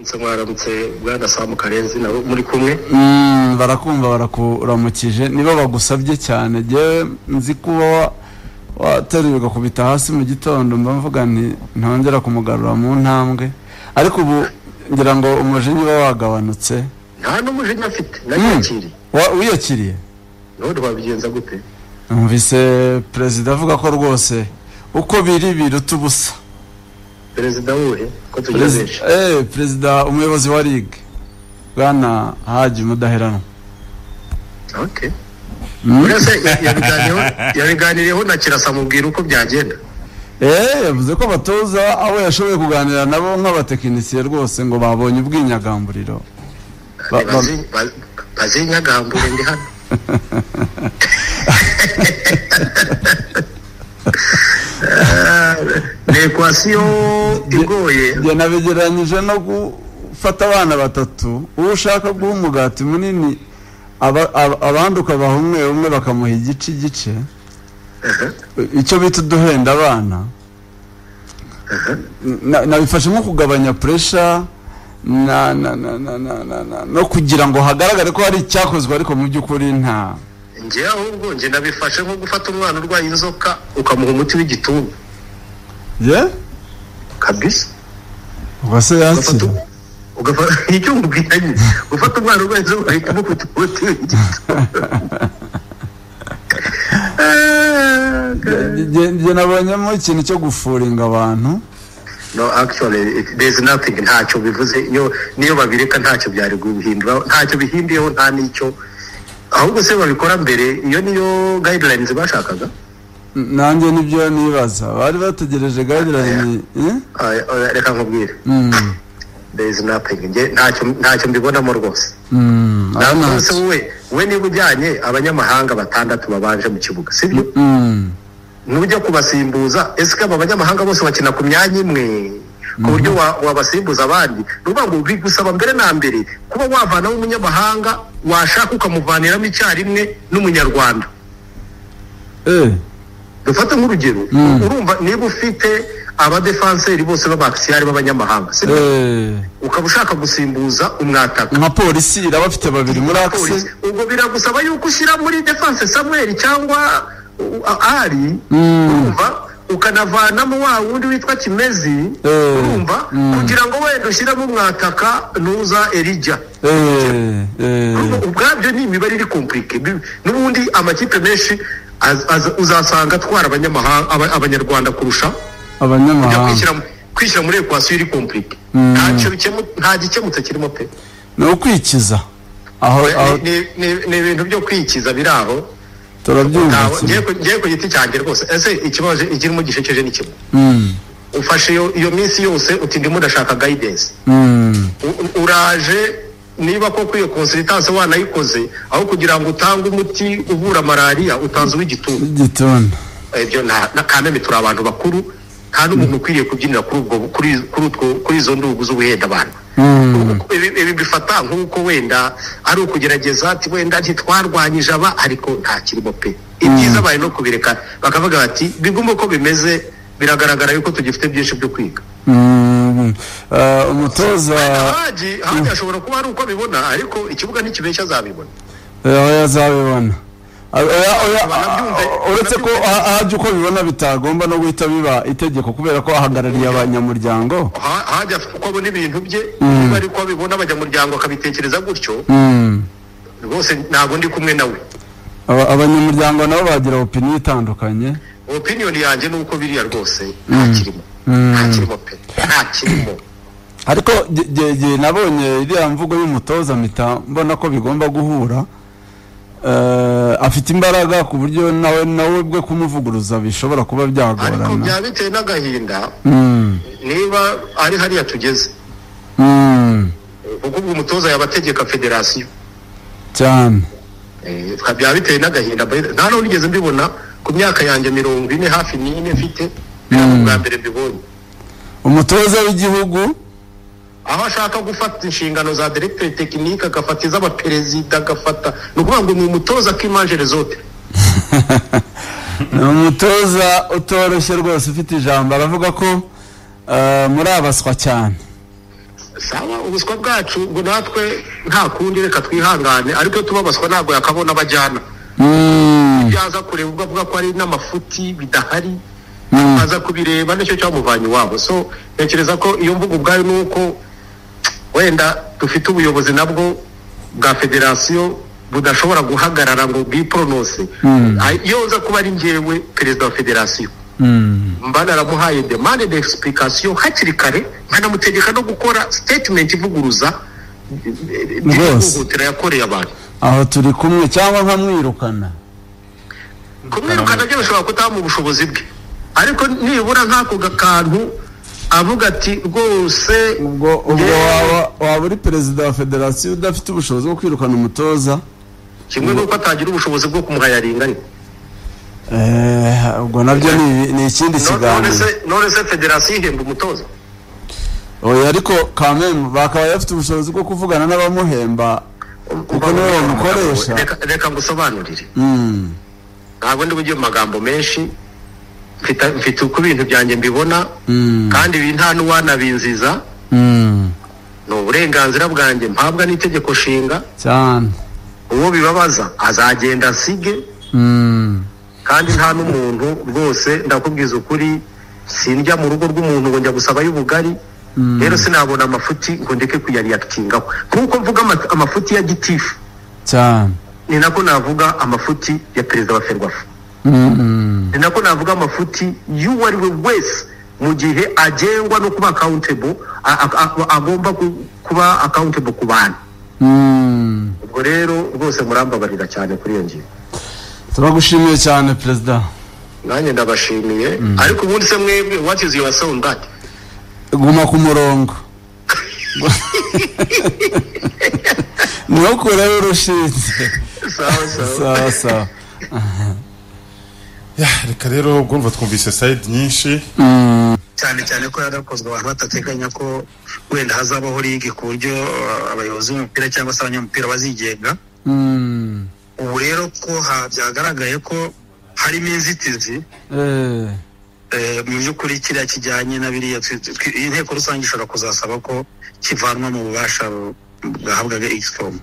mwaramutse bwana Samu Karenzi nabo muri kumwe barakumva barakuramukije nibo bagusabye cyane je nzi kuba wateruye kubita hasi mu gitondo mbavuga nti ntongera kumugarura mu ntambwe ariko ubu ngira ngo umujinya wagabanutse nta n'umujinya afite nakiriye uyakiriye none babigenza gute umvise president avuga ko rwose uko biri birutubusa perezida wowe ko tugezeje perezida umuyobozi wa ligue bwana Haji Mudaherano. Okay. Uretse yabiganireho na Kirasa mubwira uko byagenda. Yavuze ko batoza aho yashoboye kuganira nabo nk'abatekinisiye rwose ngo babonye ubwinyagamburiro. Bazinyagambure ndi hano. Equation igoye. Je nabegeranyije no gufata abana batatu ushaka guha umugati munini abanduka bahumwe umwe bakamuha igice icyo bita duhenda abana nabifashe nko kugabanya pressure no kugira ngo hagaragare ko hari icyakozwe ariko mu by'ukuri nta ngiye ahubwo nge nabifashe nko gufata umwana urwaye inzoka ukamuha umuti w'igituntu kabisa ubase yakira ugafata icyo mubwiranye ufata umwana urwaye inzoka ahita amufata umuti w'igituntu nge nabonyemo ikintu cyo gufuringa abantu. No, actually there's nothing ntacyo bivuze niyo babireka ntacyo byari guhindura ntacyo bihindiyeho nta nicyo ahubwo se babikora mbere iyo niyo guidelines bashakaga nanjye nibyo nibaza bari bategereje guidelines reka nkubwire there's nothing ntacyo mbibonamo rwose we niba ujyanye abanyamahanga batandatu babanje mu kibuga sibyo nujya kubasimbuza ese aba banyamahanga bose bakina ku myanya imwe ku buryo wabasimbuza abandi nuvuga ngo bigusaba mbere na mbere kuba wavana umunyamahanga washaka ukamuvaniramo icyarimwe n'umunyarwanda dufate nk'urugero urumva niba ufite abadefenseri bose b'abaksiyari b'abanyamahanga ukaba ushaka gusimbuza umwataka nka polisi irabafite babiri muri akse ubwo biragusaba yuko ushyira muri defense Samuel cyangwa ari urumva ukanavanamo wa wundi witwa Kimezi urumva kugira ngo wenda ushyiramo umwataka nuza Elijah ubwabyo ni imibare iri compliqué n'ubundi amakipe menshi uzasanga twara abanyarwanda kurusha abanyamahanga kwishyira muri equation iri compliqué nta gikemutse kirimo pe no kwikiza aho ni ibintu byo kwikiza biraho turabyumva ngiye ku giti cyanjye rwose ese ikibazo ikirimo gishekeje ni kimwe ufashe iyo minsi yose uti ndimo ndashaka guidance uraje niba koko iyo consultance wanayikoze aho kugira ngo utange umuti uvura malaria utanze w'igituntu ibyo na kameme turi abantu bakuru nta n'umuntu ukwiriye kubyinira kuri izo ndugu z'ubuhenda abantu ibi bifata nk'uko wenda ari ukugerageza ati wenda ntitwarwanyije aba ariko nta kirimo pe ibyiza baye no kubireka bakavuga bati biguma uko bimeze biragaragara yuko tugifite byinshi byo kwiga umutoza Haji ashobora kuba ari uko bibona ariko ikibuga ntikibeshya azabibona yazabibona uretse ko Haji uko bibona bitagomba no guhita biba itegeko kubera ko ahagarariye abanyamuryango Haji uko abona ibintu bye bari ko bibona abanyamuryango akabitekereza gutyo rwose ntabwo ndi kumwe nawe abanyamuryango nabo bagira opinion itandukanye opinion yanjye nuko biriya rwose ntakirimo pe ntakirimo ariko nabonye iriya mvugo y'umutoza mpita mbona ko bigomba guhura afite imbaraga ku buryo nawe bwe kumuvuguruza bishobora kuba byagorana ariko byabiteye n'agahinda niba ari hariya tugeze kuko umutoza yabategeka federasiyo cyane byabiteye n'agahinda nta n'ubu nigeze mbibona ku myaka yanjye 40 hafi n'ine mfite bwa mbere mbibonye umutoza w'igihugu aho ashaka gufata inshingano za directeur technique agafata iz'abaperezida agafata nukuvuga ngo ni umutoza k'imangere zote ni umutoza utoroshye rwose ufite ijambo aravuga ko muri abaswa cyane sawa ubuswa bwacu ngo natwe nta kundi reka twihangane ariko tubabaswa ntabwo yakabona abajyana byaza kureba ubwo avuga ko ari n'amafuti bidahari aza kubireba nicyo cyamuvanye wabo. So ntekereza ko iyo mvugo ubwayo nuko wenda dufite ubuyobozi nabwo bwa federasiyo budashobora guhagarara ngo bwiprononse. Iyo nza kuba ari njyewe perezida wa federasiyo mba naramuhaye demande d'explication hakiri kare nkanamutegeka no gukora statement ivuguruza ihohotera yakoreye abantu. Aho turi kumwe cyangwa nkamwirukana byo bishobora kutamu ubushobozi bwe ariko nibura nk'ako gakantu avuga ati rwose ubwo waba uri perezida wa federasiyo udafite ubushobozi bwo kwirukana umutoza kimwe nuko atagira ubushobozi bwo kumuhayaringa ariko ubwo nabyo ni ikindi kiganiro. None se federasiyo ihemba umutoza oya ariko kameme bakaba bafite ubushobozi bwo kuvugana n'abamuhemba kuko niwe bamukoresha. Reka ngusobanurire ntabwo ndi bugiye mu magambo menshi mfite uko ibintu byanjye mbibona kandi ibi nta n'uwanabinziza ni uburenganzira bwanjye mpabwa n'itegeko nshinga cyane. uwo bibabaza azagenda asige kandi nta n'umuntu rwose ndakubwiza ukuri sindya mu rugo rw'umuntu ngo njya gusabayo ubugari rero sinabona amafuti ngo ndeke kuyariyakitingaho nk'uko mvuga amafuti ya gitifu cyane ni nako navuga amafuti ya perezida wa Ferwafa ni nako navuga amafuti y'uwo ari we wese mu gihe agengwa no kuba accountable agomba kuba accountable ku bantu. Ubwo rero rwose murambabarira cyane kuri iyo ngingo. Turagushimiye cyane perezida. Nanjye ndabashimiye ariko ubundi se mwebwe what is your sound that guma ku murongo nuko rero urushinze sawa reka rero ubwo twumvise side nyinshi cyane ko yarakozwe abantu batateganya ko wenda hazabaho ligue ku buryo abayobozi b'umupira cyangwa se abanyamupira bazigenga. Ubu rero ko byagaragaye ko harimo inzitizi mu by'ukuri kiriya kijyanye na biriya inteko rusange ishobora kuzasaba ko kivanwa mu bubasha bwahabwaga X-Form.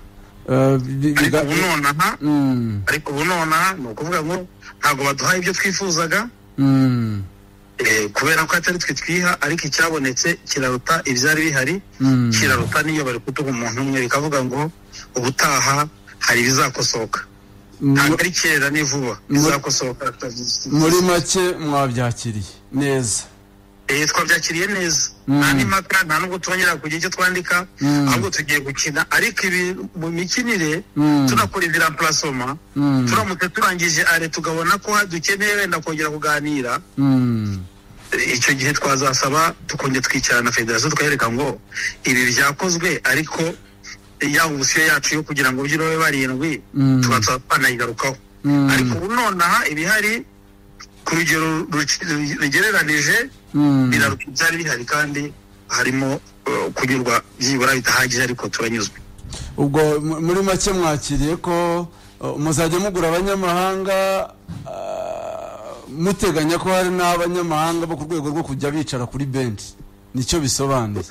Ariko ubu nonaha ni ukuvuga ngo ntabwo baduhaye ibyo twifuzaga kubera ko atari twe twiha ariko icyabonetse kiraruta ibyari bihari kiraruta n'iyo bari kutuha umuntu umwe bikavuga ngo ubutaha hari ibizakosoka ntabwo ari kera ni vuba bizakosoka. Muri make mwabyakiriye neza? Twabyakiriye neza nta n'impaka nta nubwo tubonera kugira icyo twandika ahubwo tugiye gukina ariko ibi mu mikinire tunakora ibiramplacement turamutse turangije tugabona ko dukeneye wenda kongera kuganira icyo gihe twazasaba tukongera twicarana na federasiyo tukayereka ngo ibi byakozwe ariko ya ubusiyo yacu yo kugira ngo by'irobe barindwi twanayigarukaho ariko ubu nonaha ibihari ku rugero rugereranije biraruta ibyari bihari kandi harimo kunyurwa byibura bitahagije ariko turanyuzwe. Ubwo muri make mwakiriye ko muzajya mugura abanyamahanga muteganya ko hari n'abanyamahanga bo ku rwego rwo kujya bicara kuri bench nicyo bisobanuye?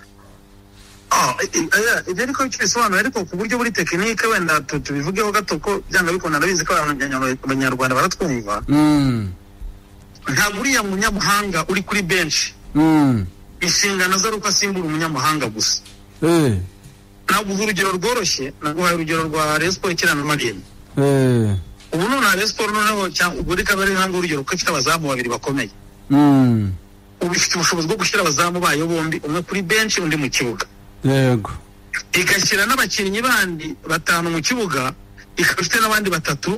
Ibyo ariko bisobanura ariko ku buryo buri tekinike wenda tubivugeho gato ko byanga bikunda nabizi ko abanyarwanda baratwumva. Ntabwo uriya munyamahanga uri kuri bench inshingano ze ari uko asimbura umunyamahanga gusa. Ntabwo urugero rworoshye naguhaye urugero rwa Rayon Sports ikirana n'Amagenda. Ubu none Rayon Sports noneho ubwo reka bari hanga urugero ko ifite abazamu babiri bakomeye. Ubu ifite ubushobozi bwo gushyira abazamu bayo bombi umwe kuri bench undi mu kibuga. Yego. Igashyira n'abakinnyi bandi batanu mu kibuga ikaba ifite n'abandi batatu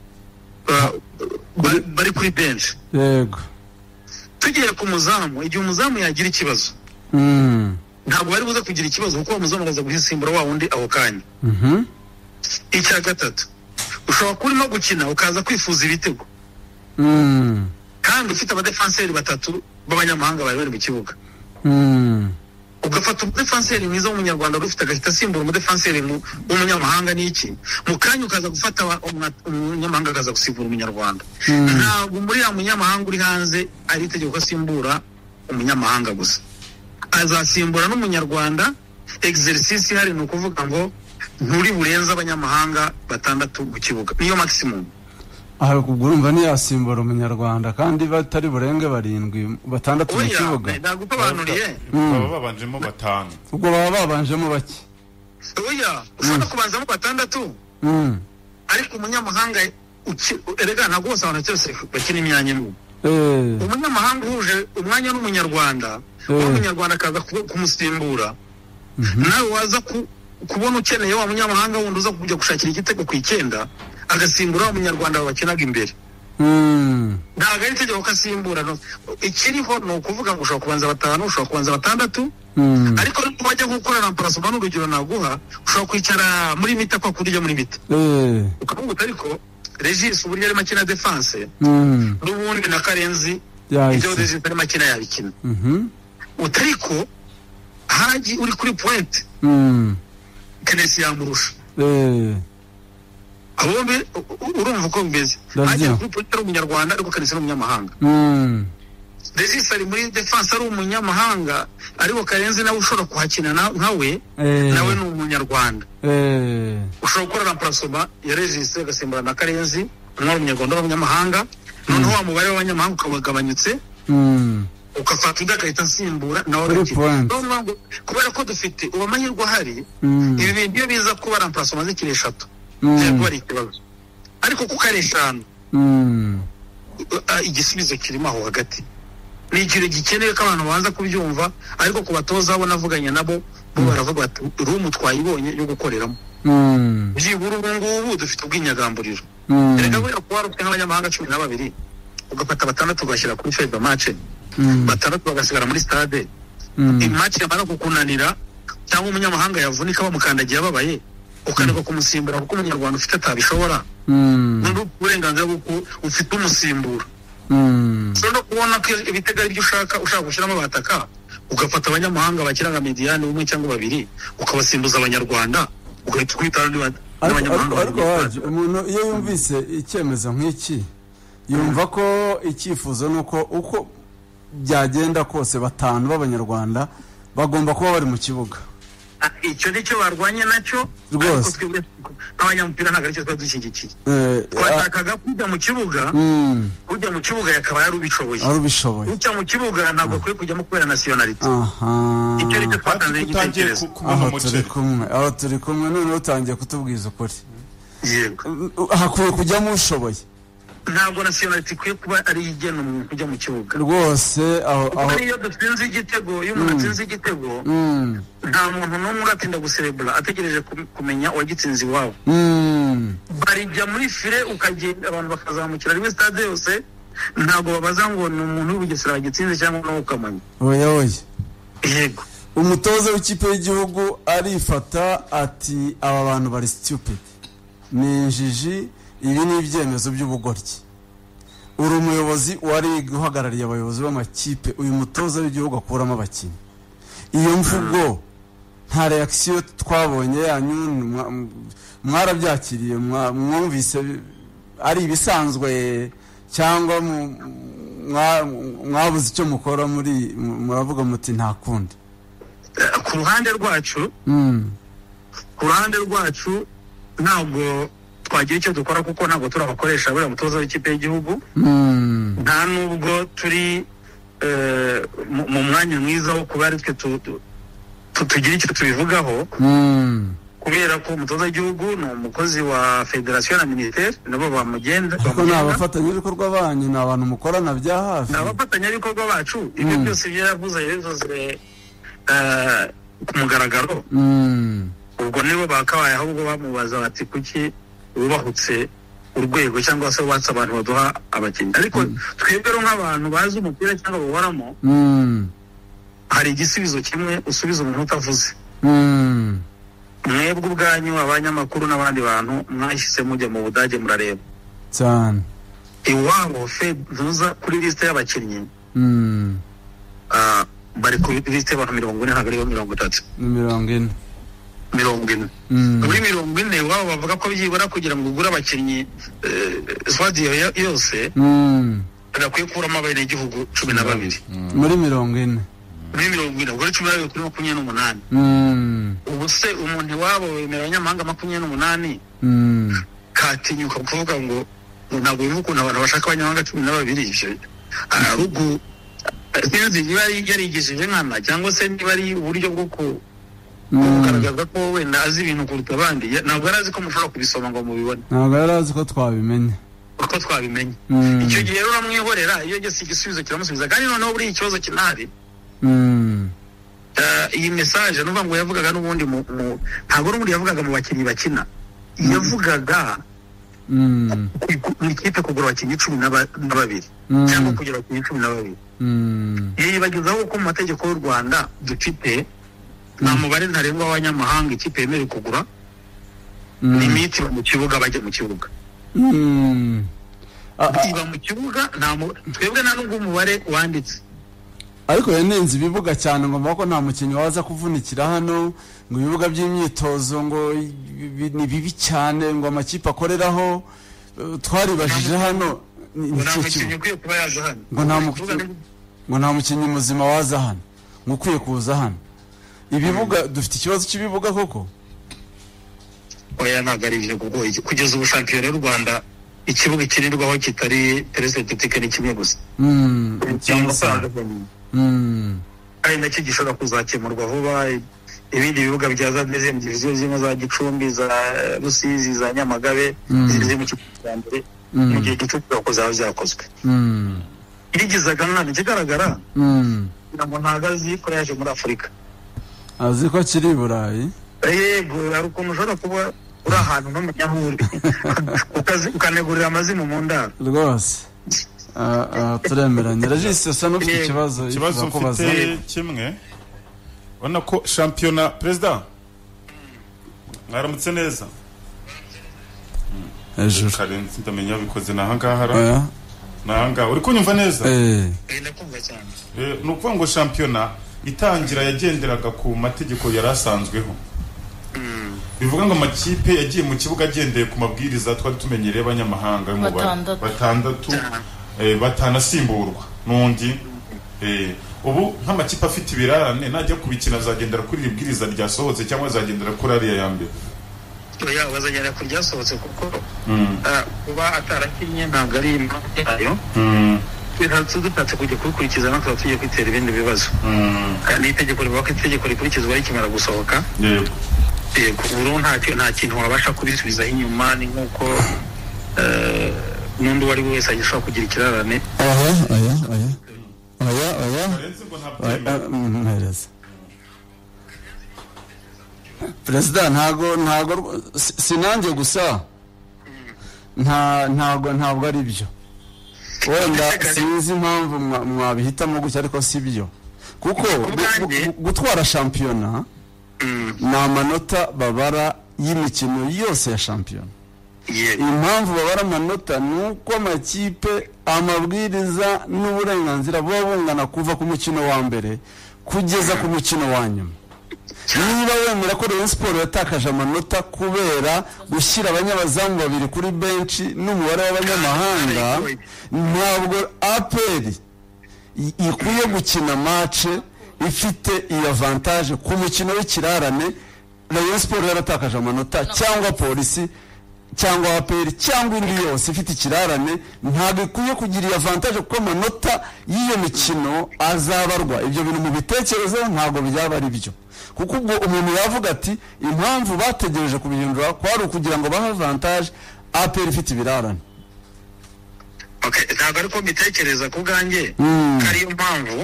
bari kuri bench. Yego. Tugiye ku muzamu igihe umuzamu yagira ikibazo ntabwo bari buze kugira ikibazo kuko umuzamu araza guhisimbura wa wundi aho kanya. Icya gatatu ushobora kurimo gukina ukaza kwifuza ibitego kandi ufite abadefanseri batatu b'abanyamahanga bari mu kibuga ugafata umudefanseri mwiza w'umunyarwanda ufite agahita asimbura umudefanseri w'umunyamahanga n'iki mu kanya ukaza gufata umunyamahanga akaza gusimbura umunyarwanda. Ntabwo muri ya munyamahanga uri hanze ari itegeko asimbura umunyamahanga gusa azasimbura n'umunyarwanda exercise hari no kuvuga ngo nturi burenza abanyamahanga batandatu mu kibuga niyo maximum. Aha kugurumva ni yasimbura umunyarwanda kandi batari burenge 7 batandatu mu kibuga. Ntabwo babanuriye. Baba babanjemo 5. Ubwo baba babanjemo baki. Oya, ushaka kubanzamo batandatu. Ariko umunyamahanga erega ntabwo bose abantu cyose bakina imyanya imwe. Umunyamahanga uhuje umwanya n'umunyarwanda, umunyarwanda akaza kumusimbura. Nawe waza kubona ukeneye wa munyamahanga wundi uza kujya gushakira igitego ku 9 agasimbura umunyarwanda bakinaga imbere. Ntabwo ari itegeko kasimbura no. Ikiriho no kuvuga ngo ushobora kubanza 5, ushobora kubanza 6. Ariko bajya gukora remplacement n'urugero naguha ushobora kwicara muri mita kwa kurya muri mita. Ukavuga ariko Regis uburyo ari makina defense. N'ubundi na Karenzi ibyo Regis ari makina yabikina. Utariko haji uri kuri point. Kenesi yamurusha. Abombe urumva ko mbeze. Haji kuri point umunyarwanda ariko Kenesi n'umunyamahanga. Regis ari muri defense ari umunyamahanga ariko Karenzi nawe ushobora kuhakina nkawe nawe ni umunyarwanda. Ushobora gukora remplacement ya Regis agasimbura na Karenzi umwe umunyarwanda n'umunyamahanga noneho wa mubare w'abanyamahanga ukabagabanyutse ukafata udakahita nsimbura nawe kubera ko dufite ubamahirwa hari ibi bintu iyo biza kuba remplacement zikiri 3 cyangwa ari ikibazo ariko kuko ari 5 igisubizo kirimo aho hagati ni ikintu gikeneye ko abantu banza kubyumva ariko kubatoza abo navuganye nabo bo baravuga bati room twayibonye yo gukoreramo byibura ubu dufite ubwinyagamburiro reka bwo kuwarutse nk'abanyamahanga 12 ugafata 6 ugashyira kuri fiber match 6 bagasigara muri stade match yamara kukunanira cyangwa umunyamahanga yavunika bamukandagiye ababaye ukaneka kumusimbura kuko umunyarwanda ufite atabishobora n'uburenganzira bwo ufite umusimbura. So no kubona ko ibitega ibyo ushaka gushyiramo bataka ugafata abanyamahanga bakiraga mediane umwe cyangwa 2 ukabasimbuza abanyarwanda ugahita kwitara n'abanyamahanga. Ariko waje umuntu iyo yumvise icyemezo nk'iki yumva ko icyifuzo nuko uko byagenda kose 5 b'abanyarwanda bagomba kuba bari mu kibuga. Icyo nicyo barwanye nacyo rwose abanyamupira ntabwo aricyo twadushyigikiye. Twashakaga kujya mu kibuga yakaba yarubishoboye ujya mu kibuga ntabwo kuri kujyamo kubera nationality. Icyo nicyo twatanze igitekerezo. Aho turi kumwe none utangiye kutubwiza ukuri. Yego hakwiye kujyamo ushoboye ntabwo nationality kwiye kuba ari igena umuntu kujya mu kibuga rwose aho iyo dutsinze igitego iyo umuntu atsinze igitego nta muntu n'umwe uratinda guserebura ategereje kumenya uwagitsinze iwabo. Barijya muri file ukagenda abantu bakazamukira rimwe stade yose ntabwo babaza ngo ni umuntu w'Ubugesera wagitsinze cyangwa no ukamanya. Oya yego umutoza w'ikipe y'igihugu arifata ati aba bantu bari stupid ni injiji ibi ni ibyemezo by'ubugoryi. Uri umuyobozi wari guhagarariye abayobozi b'amakipe uyu mutoza w'igihugu akuramo abakinnyi. Iyo mvugo nta reaction twabonye yanyu mwarabyakiriye mwumvise ari ibisanzwe cyangwa mwabuze icyo mukora muravuga muti nta kundi. Ku ruhande rwacu ntabwo twagira icyo dukora kuko ntabwo turabakoresha buriya mutoza w'ikipe y'igihugu nta nubwo turi mu mwanya mwiza wo kuba ari twe tugira icyo tubivugaho kubera ko umutoza w'igihugu ni umukozi wa federasiyo na militaire nabo bamugenda kuko ni abafatanyabikorwa banyu ni abantu mukorana bya hafi ni abafatanyabikorwa bacu ibyo byose ibyo yavuze ku mugaragaro ubwo nibo bakabaye ahubwo bamubaza bati kuki wubahutse urwego cyangwa se watsa abantu baduha abakinnyi ariko twebwe nk'abantu bazi umupira cyangwa bawaramo hari igisubizo kimwe usubiza umuntu utavuze. Mwebwe ubwanyu abanyamakuru n'abandi bantu mwashyize mujya mu Budage murareba cyane iwabo ntuza kuri liste y'abakinnyi bari kuri liste y'abantu 40 ntabwo ari 30 40 muri 40 wabo bavuga ko byibura kugira ngo ugure abakinnyi swadi yose agakwiye kuramo abene igihugu 12 muri 40 muri 70 ubwo 12 kuri 28 ubu se umuntu wabo wemera abanyamahanga 28 katinyuka kuvuga ngo ntabwo bivuga abantu bashaka abanyamahanga 12 ivyo arugu sinzi niba yarigishije nkana cyangwa se niba ari uburyo bwo kugaragaza ko wenda azi ibintu kuruta abandi ntabwo yarazi ko mushobora kubisoma ngo mubibone ntabwo yarazi ko twabimenye icyo gihe rero uramwihorera iyo gese igisubizo kiramusubiza kandi noneho buri ikibazo kinahari iyi message nuvuga ngo yavugaga n'ubundi ntabwo n'ubundi yavugaga mu bakinnyi bakina yavugaga ikipe kugura abakinnyi 12 cyangwa kugira abakinnyi 12 yibagizaho ko mu mategeko y'u Rwanda dufite nta mubare ntarengwa w'abanyamahanga ikipe yemerewe kugura limiti mu kibuga bajya mu kibuga iba mu kibuga twebwe nta nubwo umubare wanditse ariko yanenze ibibuga cyane ngo mbako nta mukinnyi waza kuvunikira hano ngo ibibuga by'imyitozo ngo ni bibi cyane ngo amakipe akoreraho twaribajije hano ngo nta mukinnyi muzima waza hano ngo ukwiye kuza hano ibibuga dufite ikibazo cy'ibibuga koko oya ntabwo ari ibyo kuko kugeza ubu shampiyona y'u Rwanda ikibuga kinirwaho kitari terestetike ni kimwe gusa ari nacyo gishobora kuzakemurwa vuba ibindi bibuga byaza n'izindi diviziyo zimwe za Gicumbi za Rusizi za Nyamagabe ziri mu kibuga cya mbere mu gihe gito kuzaba byakozwe irigizaga mwana kigaragara ngo ntabwo azi ko yaje muri Afurika azi ko kiri i Burayi yego ari ukuntu ushobora kuba uri ahantu n'umunyamuri ukanegurira amazimu mu ndaro rwose turemeranya Regis asa n'ufite ikibazo ufite kimwe ubona ko shampiyona perezida mwaramutse neza hejuru karenzi ndamenya bikoze nahangaha uri kunyumva neza ndakumva cyane ni ukuvuga ngo shampiyona itangira yagenderaga ku mategeko yari asanzweho bivuga ngo amakipe yagiye mu kibuga agendeye ku mabwiriza twari tumenyereye abanyamahanga batandatu batanasimburwa n'undi ubu nk'amakipe afite ibirarane najya kubikina azagendera kuri iri bwiriza ryasohotse cyangwa azagendera kuri ariya ya mbere oya bazagera ku ryasohotse kuko kuba atarakinnye ntabwo ari impamvu yayo dutatse kujya kubikurikiza no tuba tugiye kwitera ibindi bibazo kandi itegeko rivuga ko itegeko rikurikizwa rikimara gusohoka yego ubu nta kintu wabasha kubisubizaho inyuma ni nk'uko n'undi uwo ari we wese agishobora kugira ikirarane perezida ntago sinanjye gusa ntabwo ari byo wenda sinzi impamvu mwabihitamo gutya ariko si byo kuko gutwara shampiyona ni amanota babara y'imikino yose ya shampiyona impamvu babara amanota ni uko amakipe amabwiriza n'uburenganzira buba bungana kuva ku mukino wa mbere kugeza ku mukino wa nyuma niba wemera ko Rayon Sport yatakaje amanota kubera gushyira abanyabazamu babiri kuri benshi n'umubare w'abanyamahanga ntabwo APR ikwiye gukina match ifite iyi avantage ku mukino w'ikirarane Rayon Sport yaratakaje amanota cyangwa polisi cyangwa APR cyangwa indi yose ifite ikirarane ntabwo ikwiye kugira iyi avantage kuko amanota y'iyo mikino azabarwa ibyo bintu mu bitekerezo ntabwo byaba ari byo kuko ubwo umuntu yavuga ati impamvu bategereje kubihindura kwari ukugira ngo bahe avantage APR ifite ibirarane ntabwo ariko mbitekereza ku bwanjye ariyo mpamvu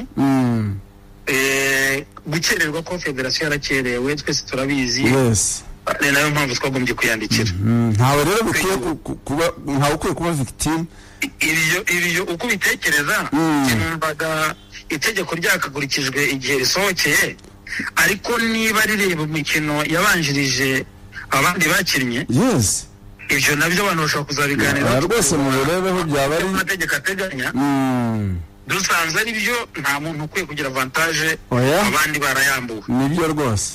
gukererwa ko federasiyo yarakerewe twese turabizi ni nayo mpamvu twagombye kuyandikira ntawe rero bikwiye ntawe ukwiye kuba victime ibyo uko ubitekereza numvaga itegeko ryakakurikijwe igihe risohokeye ariko niba rireba imikino yabanjirije abandi bakinnye ibyo nabyo abantu bashobora kuzabiganiraho rwose mu birebeho byaba ari amategeko ateganya dusanze ari byo nta muntu ukwiye kugira avantage abandi barayambuwe nibyo rwose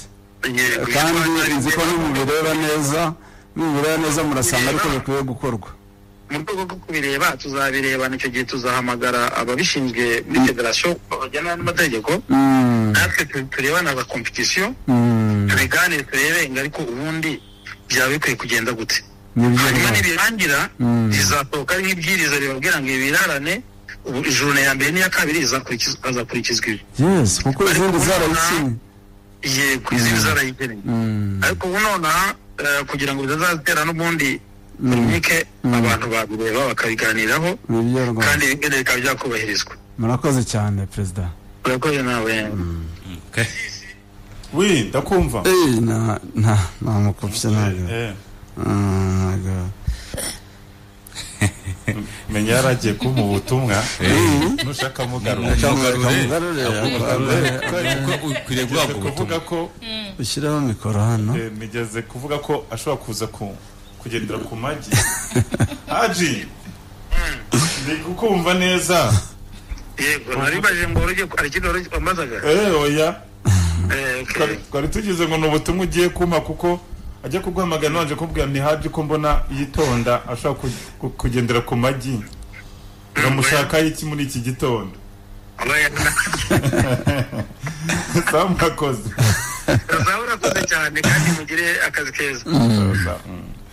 kandi nzi ko nimubireba neza murasanga ariko bikwiye gukorwa mu rwego rwo kubireba tuzabireba nicyo gihe tuzahamagara ababishinzwe muri federasiyo bajyana n'amategeko natwe turebana na competition tubiganire turebenga ariko ubundi byaba bikwiye kugenda gute hanyuma nibirangira rizasohoka ari nk'ibwiriza ribabwira ngo ibirarane ijuru ya mbere n'iya kabiri azakurikizwa ibi yes kuko izindi zarayikinye yego izindi zarayikeneye ariko ubu nonaha kugira ngo bizazatera n'ubundi mike abantu babireba bakabiganiraho kandi ibigende bikaba byakubahirizwa. Murakoze cyane perezida. Murakoze nawe. Oui, ndakumva. Na mukopse naga. Menya yaragiye ku mu butumwa nushaka mugarura kuvuga ko ushyiraho mikoro hano nigeze kuvuga ko ashobora kuza kugendera ku magi Haji ni kukumva neza yego naribaje ngo urije arikino amazaga oya twari tugize ngo n'ubutumwa ugiye kuma kuko ajya kuguhamagara nanje kubwira ni Haji ko mbona yitonda ashaka kugendera ku magi uramushaka iki muri iki gitondo Samu kakoze urakoze cyane kandi mugire akazi keza